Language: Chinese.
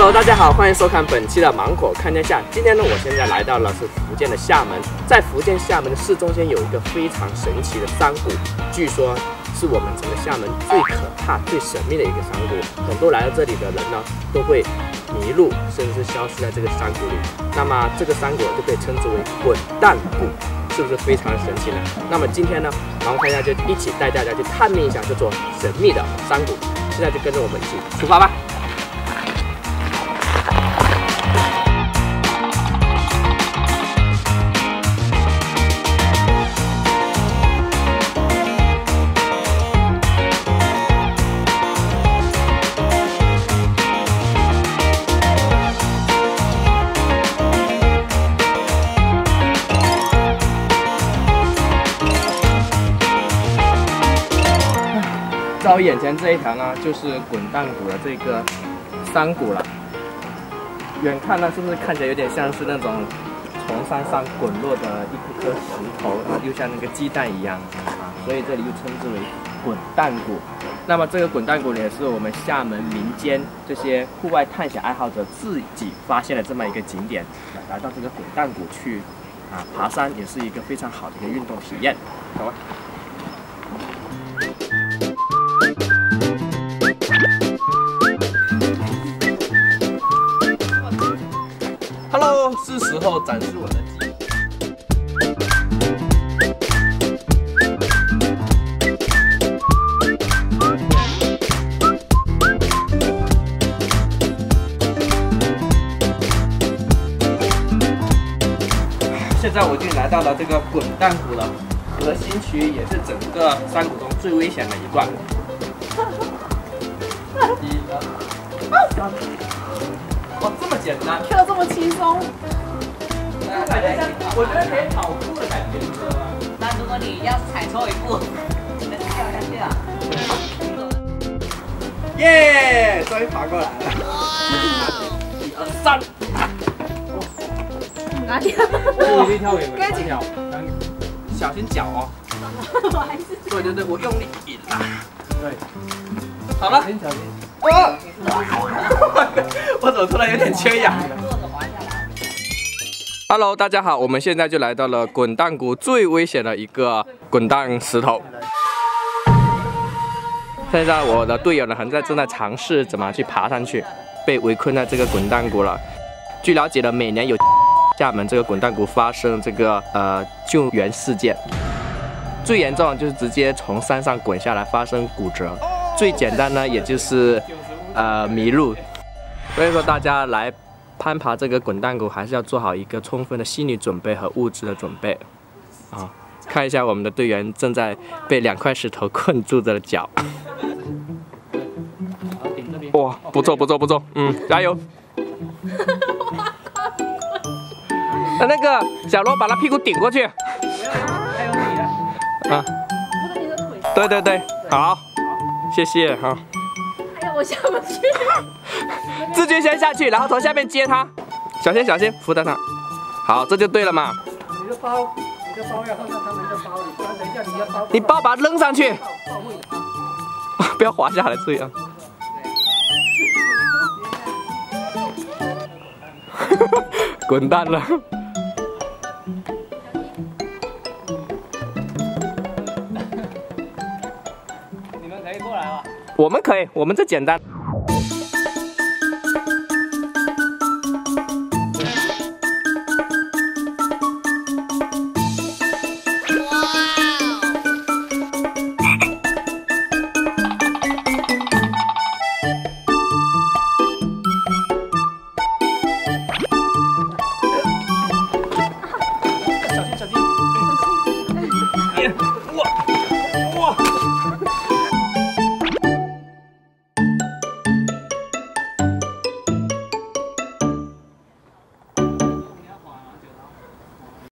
Hello， 大家好，欢迎收看本期的芒果看天下。今天呢，我现在来到了是福建的厦门，在福建厦门的市中心有一个非常神奇的山谷，据说是我们整个厦门最可怕、最神秘的一个山谷。很多来到这里的人呢，都会迷路，甚至是消失在这个山谷里。那么这个山谷就被称之为滚蛋谷，是不是非常的神奇呢？那么今天呢，芒果看天下就一起带大家去探秘一下这座神秘的山谷。现在就跟着我们一起出发吧。在我眼前这一条呢，就是滚蛋谷的这个山谷了。远看呢，是不是看起来有点像是那种从山上滚落的一颗石头，又像那个鸡蛋一样啊，所以这里又称之为滚蛋谷。那么这个滚蛋谷也是我们厦门民间这些户外探险爱好者自己发现的这么一个景点。来到这个滚蛋谷去爬山，也是一个非常好的一个运动体验。走吧。Hello， 是时候展示我的技艺。现在我已经来到了这个滚蛋谷了，核心区也是整个山谷中最危险的一段。1、2、3。哇，这么简单， 跳这么轻松， 我觉得可以跑步的感觉，你知道吗？ 那如果你要是踩错一步，你能掉下去啊！ 耶，终于爬过来了。1、2、3。 哪里？ 你离跳远了，快跳，小心脚哦。 我还是对对对，我用力引啦。对，好了。小心。我怎么突然有点缺氧了 ？Hello， 大家好，我们现在就来到了滚蛋谷最危险的一个滚蛋石头。现在我的队友呢，正在尝试怎么去爬上去，被围困在这个滚蛋谷了。据了解呢，每年有厦门这个滚蛋谷发生这个救援事件，最严重的就是直接从山上滚下来发生骨折。最简单呢，也就是迷路，所以说大家来攀爬这个滚蛋谷，还是要做好一个充分的心理准备和物质的准备啊！看一下我们的队员正在被2块石头困住的脚。哇，不错不错不错，加油！那个小罗把他屁股顶过去。还有你的啊？不是你的腿。对对对，好。谢谢哈。 哎呀，我下不去。 志军先下去，然后从下面接他，小心小心，扶着他。好，这就对了嘛。你的包要放在他们的包里，等一下你的包。你包把它扔上去。不要滑下来，注意啊。滚蛋了。我们可以，我们这简单。